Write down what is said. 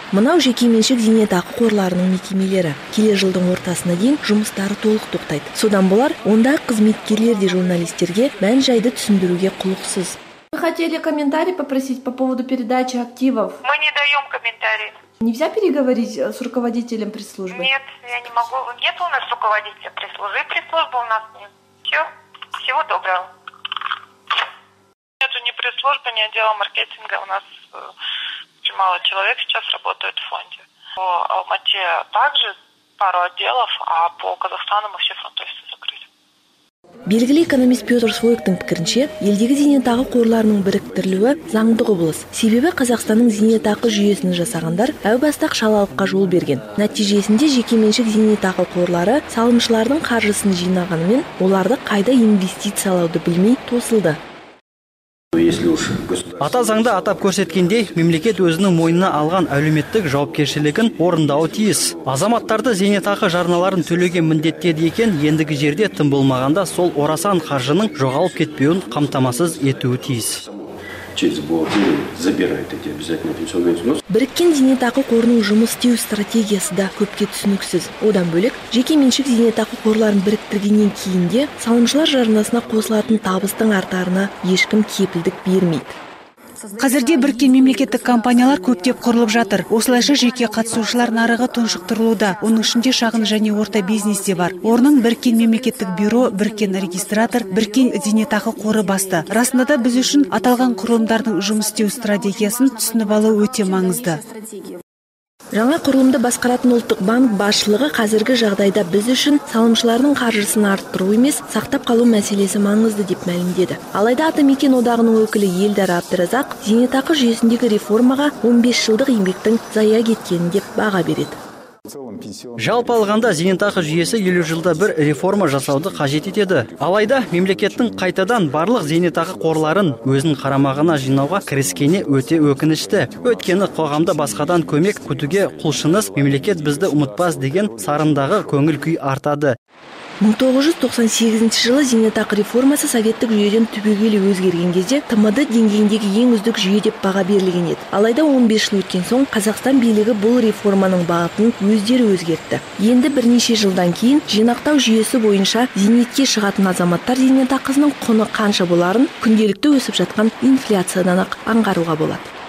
Мынау жеке меншік зейнетақы қорларының мекемелері келер жылдың ортасына дейін жұмыстары толық тоқтайды. Содан болар, онда қызметкерлер де журналистерге мән-жайды түсіндіруге құлықсыз. Мы хотели комментарий попросить по поводу передачи активов. Мы не даем комментариев. Нельзя переговорить с руководителем пресс-службы? Нет, я не могу. Нет у нас руководителя пресс-службы. Пресс-службы у нас нет. Все. Всего доброго. Нету ни пресс-службы, ни отдела маркетинга. У нас очень мало человек сейчас работает в фонде. По Алмате также пару отделов, а по Казахстану мы все фронт-офисы закрыли. Белгілі экономист Петр Свойктың пікірінше, елдегі зейнетақы қорларының біріктірілуі заңды құбылыс. Себебі Қазақстанның зейнетақы жүйесін жасағандар әу бастақ шалалыққа жол берген. Нәтижесінде жекеменшік зейнетақы қорлары салымшылардың қаржысын жинағанымен, оларды қайда инвестициялауды білмей тосылды. Ата заңда атап көрсеткендей, мемлекет өзінің мойнына алған әлеуметтік жауапкершілігін орындауы тиіс. Азаматтарды зейнетақы жарналарын төлеуге міндеттеді екен, ендігі жерде тым болмағанда сол орасан қаржының жоғалып кетпеуін қамтамасыз етуі тиіс. Біріккен зейнетақы қорының жұмыс істеу стратегиясы да көпке түсініксіз. Одан бөлек, жеке меншік зейнетақы қорларын біріктіргеннен кейін де салымшылар жарнасына қосылатын табыстың артарына ешкім кепілдік бермейді. Қазірде біріккен мемлекеттік компаниялар көптеп құрылып жатыр. Осылайша жеке қатысушылар нарығы тұншықтырылуда. Оның ішінде шағын және орта бизнес те бар. Орның біріккен мемлекеттік бюро, біріккен регистратор, біріккен зейнетақы қоры басты. Расында да біз үшін аталған құрылымдардың жұмыс істеу стратегиясын түсініп алу өте маңызды. Жаңа құрылымды басқаратын ұлттық банк басшылығы қазіргі жағдайда біз үшін салымшылардың қаржысын арттыру емес, сақтап қалу мәселесі маңызды деп мәлімдеді. Алайда Атамекен одағының өкілі Елдар Абдыразақ зейнетақы жүйесіндегі реформаға 15 жылдық еңбектің зая кеткенін деп баға береді. Жалпы алғанда зейнетақы жүйесі 50 жылда бір реформа жасауды қажет етеді. Алайда мемлекеттің қайтадан барлық зейнетақы қорларын өзінің қарамағына жинауға кіріскені өте өкінішті. Өйткені қоғамда басқадан көмек күтуге құлшыныс, мемлекет бізді ұмытпас деген сарындағы көңіл күй артады. 1998 жылы зейнетақы реформасы советтік жүйеден түбегейлі өзгерген кезде ТМД деңгейіндегі ең үздік жүйе деп баға берілген еді. Алайда 15 жыл өткен соң Қазақстан билігі бұл реформаның бағытын өздері өзгертті. Енді бірнеше жылдан кейін жинақтау жүйесі бойынша зейнетке шығатын азаматтар зейнетақысының құны қанша боларын күнделікті өсіп жатқан инфляциядан ақ аңғаруға болады.